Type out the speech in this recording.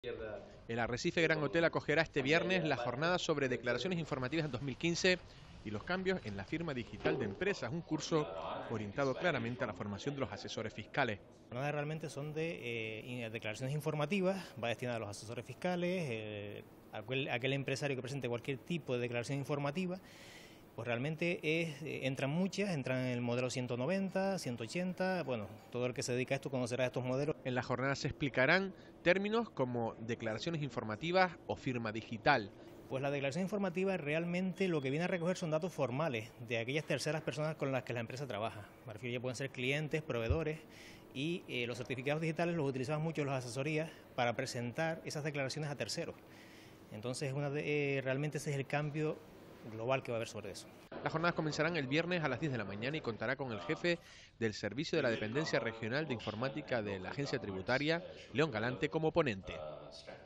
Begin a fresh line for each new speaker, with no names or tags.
El Arrecife Gran Hotel acogerá este viernes la jornada sobre declaraciones informativas en 2015 y los cambios en la firma digital de empresas, un curso orientado claramente a la formación de los asesores fiscales.
Las jornadas realmente son de declaraciones informativas, va destinada a los asesores fiscales, aquel empresario que presente cualquier tipo de declaración informativa. Pues realmente entran en el modelo 190, 180, bueno, todo el que se dedica a esto conocerá estos modelos.
En la jornada se explicarán términos como declaraciones informativas o firma digital.
Pues la declaración informativa realmente lo que viene a recoger son datos formales de aquellas terceras personas con las que la empresa trabaja. Me refiero, ya pueden ser clientes, proveedores, y los certificados digitales los utilizamos mucho las asesorías para presentar esas declaraciones a terceros. Entonces realmente ese es el cambio global que va a haber sobre eso.
Las jornadas comenzarán el viernes a las 10 de la mañana y contará con el jefe del Servicio de la Dependencia Regional de Informática de la Agencia Tributaria, León Galante, como ponente.